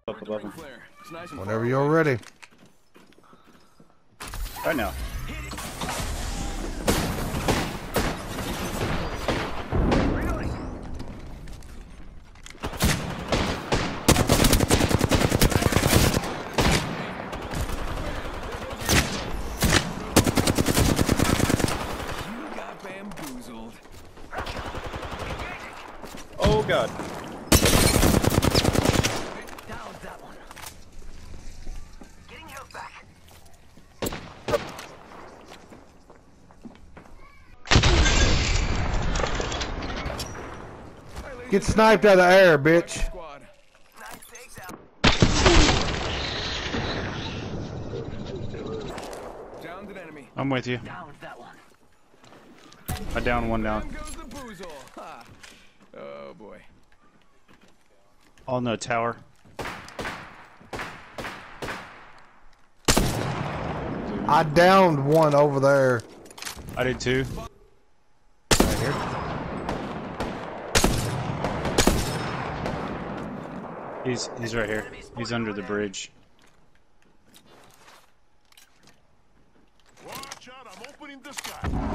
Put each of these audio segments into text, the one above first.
Up above him. Whenever you're ready. Right now. Oh god. Down that one. Getting held back. Get sniped out of the air, bitch. Nice takedown. Downed an enemy. I'm with you. Down that one. I down one down. Down goes the boozle. Ha. Oh boy. On the tower. I downed one over there. I did too. Right here. He's right here. He's under the bridge. Watch out, I'm opening the sky.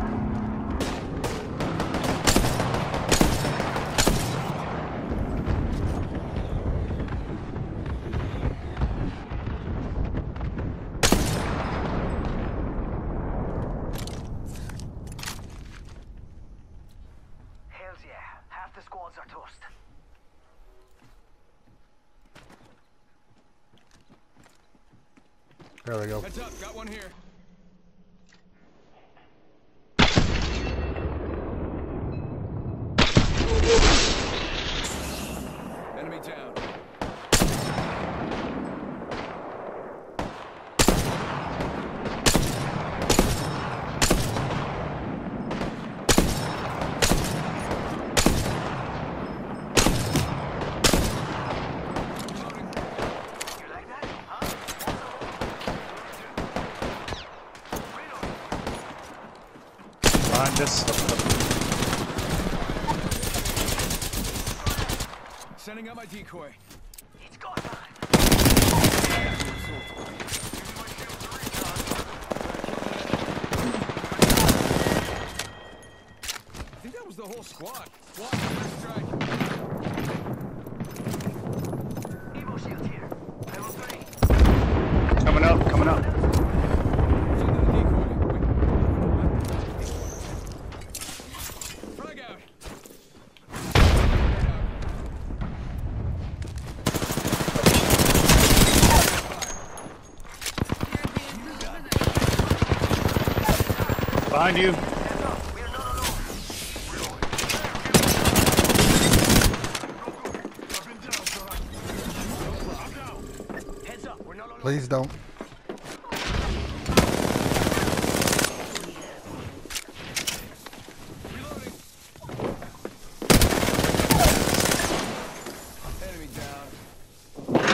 Hells yeah. Half the squads are toast. There we go. Heads up, got one here. Enemy down. You like that? Huh? Behind us. Sending out my decoy. It's go time. I think that was the whole squad. Squad, first strike. Evo shield here. Level 3. Coming up, coming up. Send in the decoy. Wait. Frag out. Behind you. Heads up. We're not alone. I've been down, son. I'm down. Heads up. We're not alone. Please don't. Reloading. Enemy down.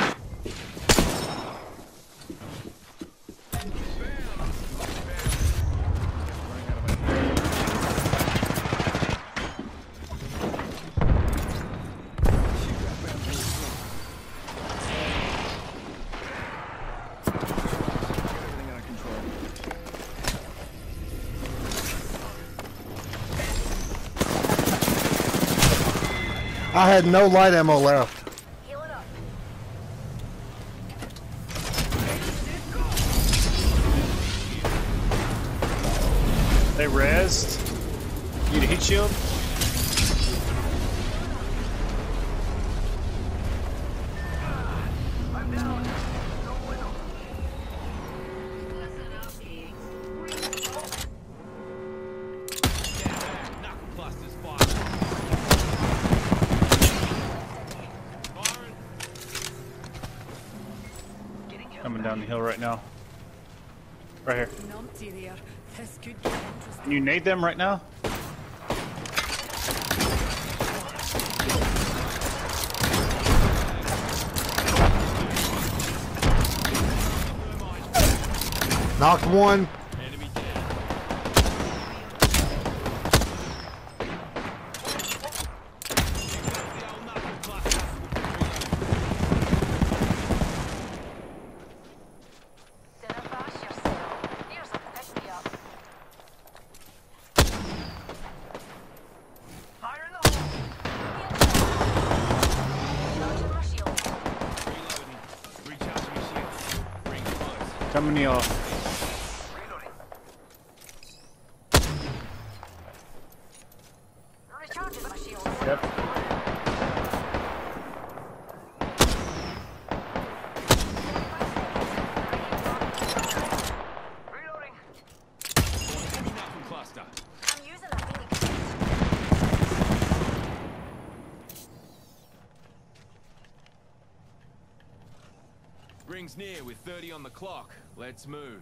Everything under control. I had no light ammo left. Healing up. They rezzed. Need a heat shield? I'm down. No bueno. Getting held Coming back. down the hill right now. Right here. Numpty there. This could get interesting. Can you nade them right now? Knocked one. Coming to y'all. Reloading. Recharging my shield. Yep. Reloading. Enemy knuckle cluster. I'm using a Phoenix. Rings near with 30 on the clock. Let's move.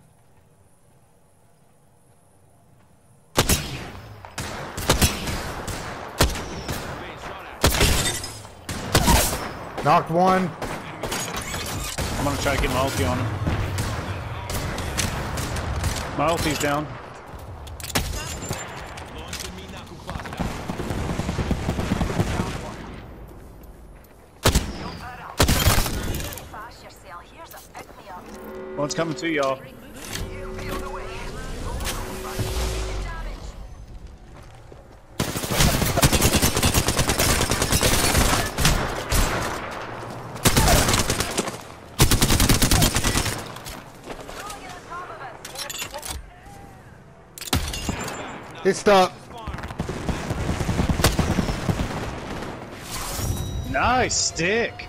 Being shot at. Knocked one. I'm gonna try to get my ulti on him. My ulti's down. Launching me knuckle cluster. Fast yourself. Here's a pick me up. One's coming to y'all. He'll be on the way. Damage. Rolling in on top of us. It's stuck. Nice stick.